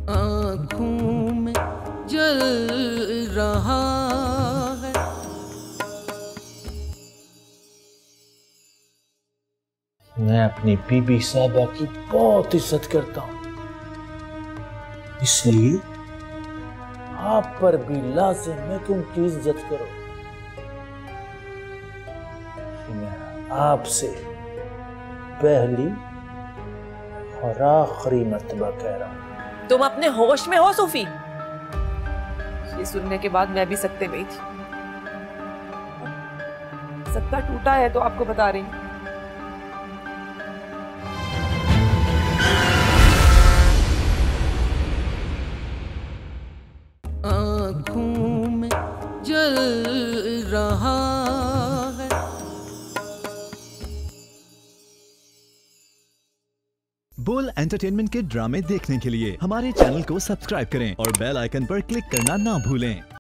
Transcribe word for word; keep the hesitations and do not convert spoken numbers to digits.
आँखों में जल रहा है। मैं अपनी बीबी साहबा की बहुत इज्जत करता हूं, इसलिए आप पर भी लाजिम है कि उनकी इज्जत करो। मैं आपसे पहली और आखिरी मर्तबा कह रहा हूं। तुम अपने होश में हो सूफी? ये सुनने के बाद मैं भी सकते गई थी। सत्ता टूटा है तो आपको बता रही हूँ। आँखों में जल रहा है। बोल एंटरटेनमेंट के ड्रामे देखने के लिए हमारे चैनल को सब्सक्राइब करें और बेल आइकन पर क्लिक करना ना भूलें।